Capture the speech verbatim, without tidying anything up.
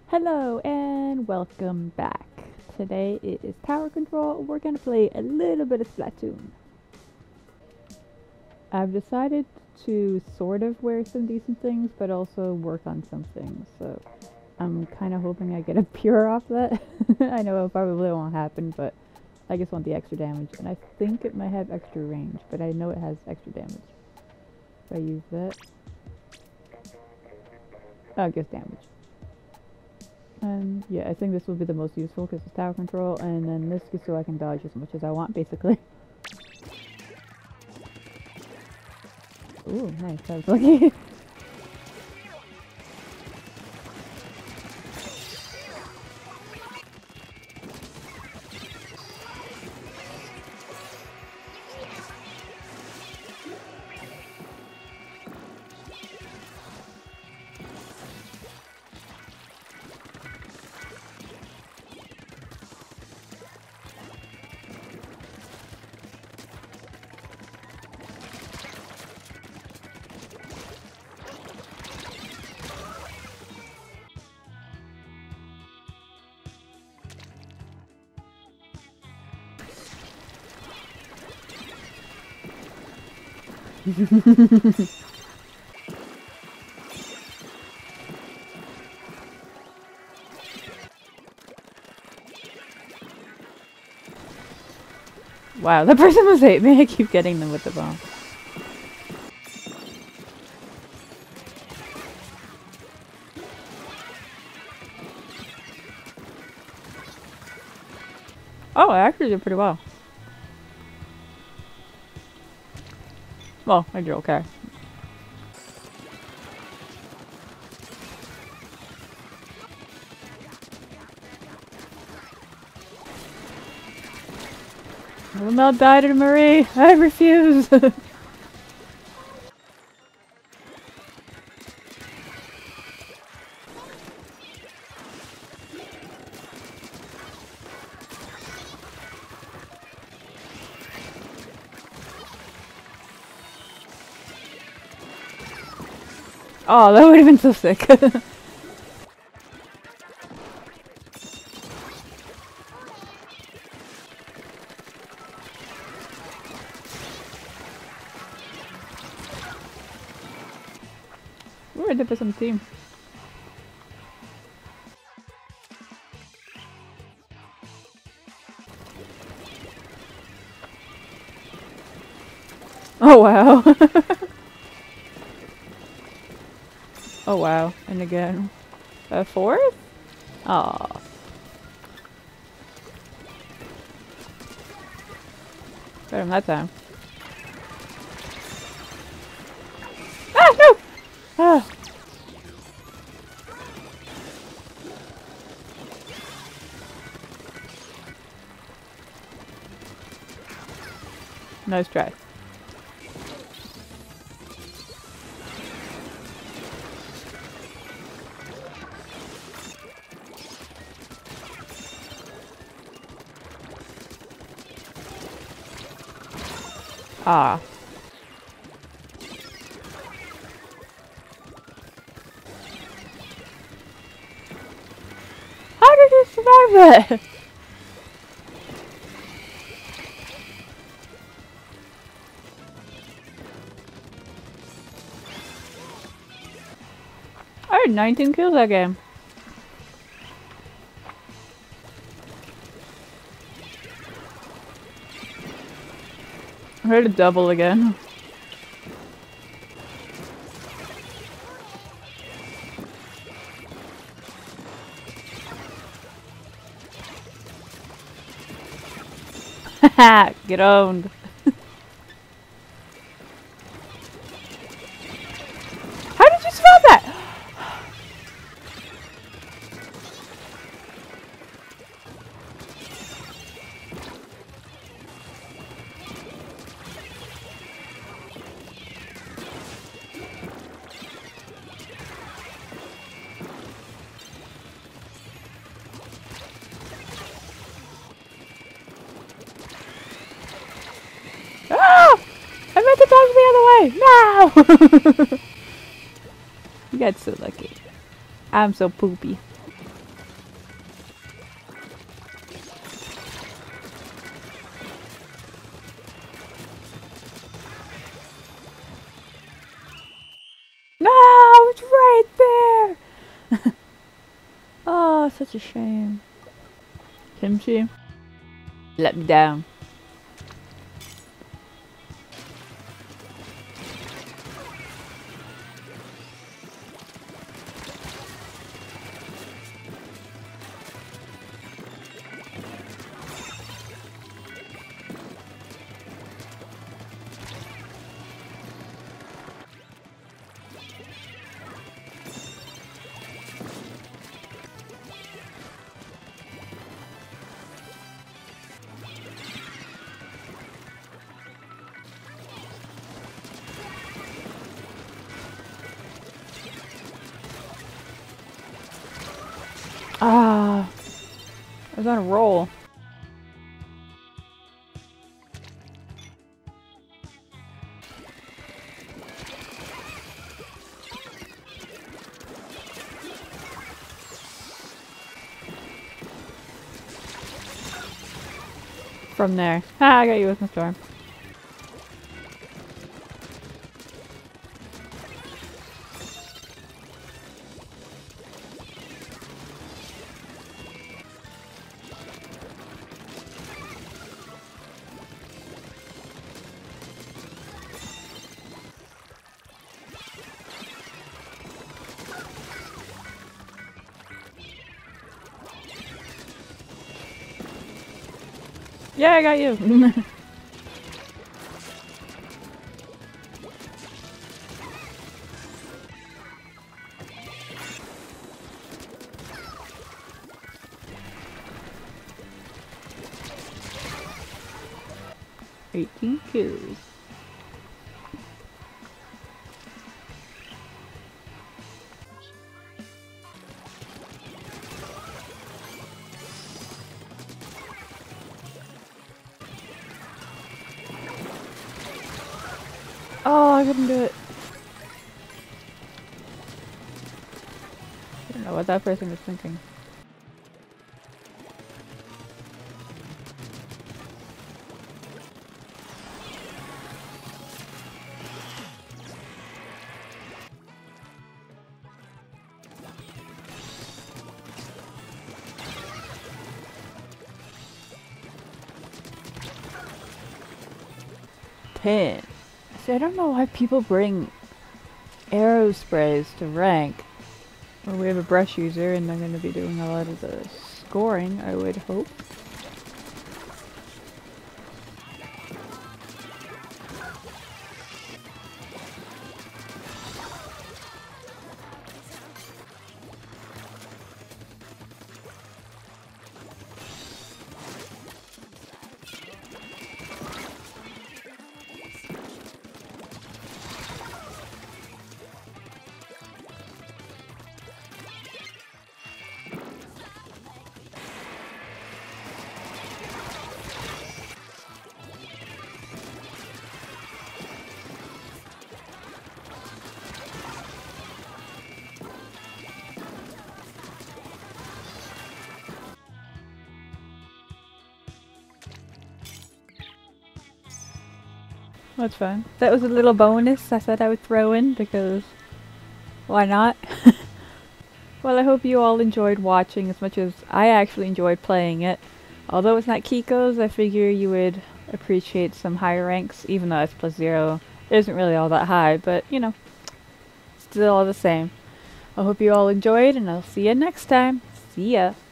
Hello and welcome back. Today it is Tower Control. We're gonna play a little bit of Splatoon. I've decided to sort of wear some decent things, but also work on some things. So I'm kind of hoping I get a pure off that. I know it probably won't happen, but I just want the extra damage. And I think it might have extra range, but I know it has extra damage. If I use that. Oh, it gives damage. And yeah, I think this will be the most useful because it's tower control, and then this is so I can dodge as much as I want, basically. Ooh, nice. That was lucky. Wow, that person was hate me. I keep getting them with the bomb. Oh, I actually did pretty well. Well, I did okay. I will not die to Marie. I refuse. Oh, that would have been so sick. We're a different team. Oh wow. Oh wow. And again. A fourth? Aw. Got him that time. Ah, no! Ah. Nice try. Ah. How did you survive that? I had nineteen kills that game. I heard a double again. Haha, get owned. How did you survive that? Ah! I meant to dodge the other way! No! You got so lucky. I'm so poopy. Oh, such a shame. Kimchi, let me down. Ah, I was on a roll. From there. Ah, I got you with my storm. Yeah, I got you. eighteen kills. Oh, I couldn't do it. I don't know what that person was thinking. Ten. See, I don't know why people bring arrow sprays to rank. Well, we have a brush user and I'm going to be doing a lot of the scoring, I would hope. That's fine. That was a little bonus I said I would throw in because why not? Well, I hope you all enjoyed watching as much as I actually enjoyed playing it. Although it's not Kiko's, I figure you would appreciate some higher ranks, even though it's plus zero. It isn't really all that high, but you know, still all the same. I hope you all enjoyed and I'll see you next time. See ya!